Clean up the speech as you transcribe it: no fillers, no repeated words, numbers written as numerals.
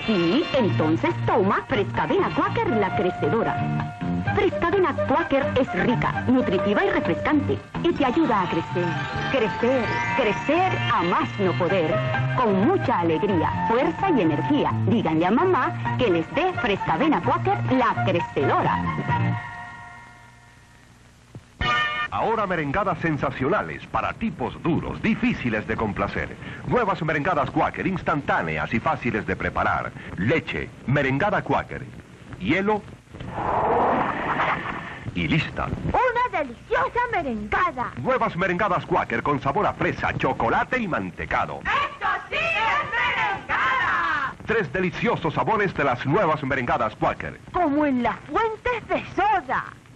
Sí, entonces toma Frescavena Quaker la crecedora. Frescavena Quaker es rica, nutritiva y refrescante y te ayuda a crecer, crecer, crecer a más no poder, con mucha alegría, fuerza y energía. Díganle a mamá que les dé Frescavena Quaker la crecedora. Ahora merengadas sensacionales para tipos duros, difíciles de complacer. Nuevas merengadas Quaker, instantáneas y fáciles de preparar. Leche, merengada Quaker, hielo y lista. ¡Una deliciosa merengada! Nuevas merengadas Quaker con sabor a fresa, chocolate y mantecado. ¡Esto sí es merengada! 3 deliciosos sabores de las nuevas merengadas Quaker. Como en las fuentes de soda.